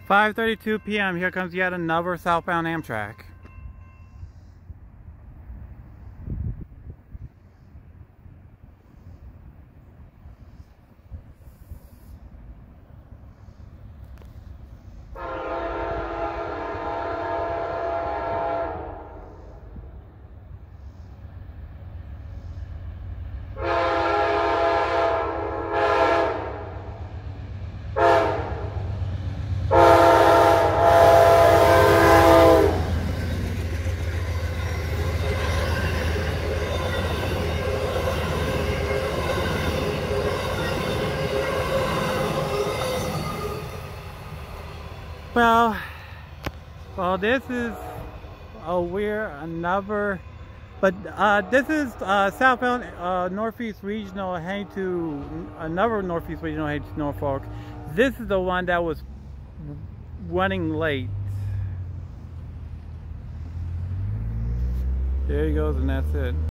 5:32 p.m. Here comes yet another southbound Amtrak. Well, this is this is southbound Northeast Regional heading to another Northeast Regional heading to Norfolk. This is the one that was running late. There he goes, and that's it.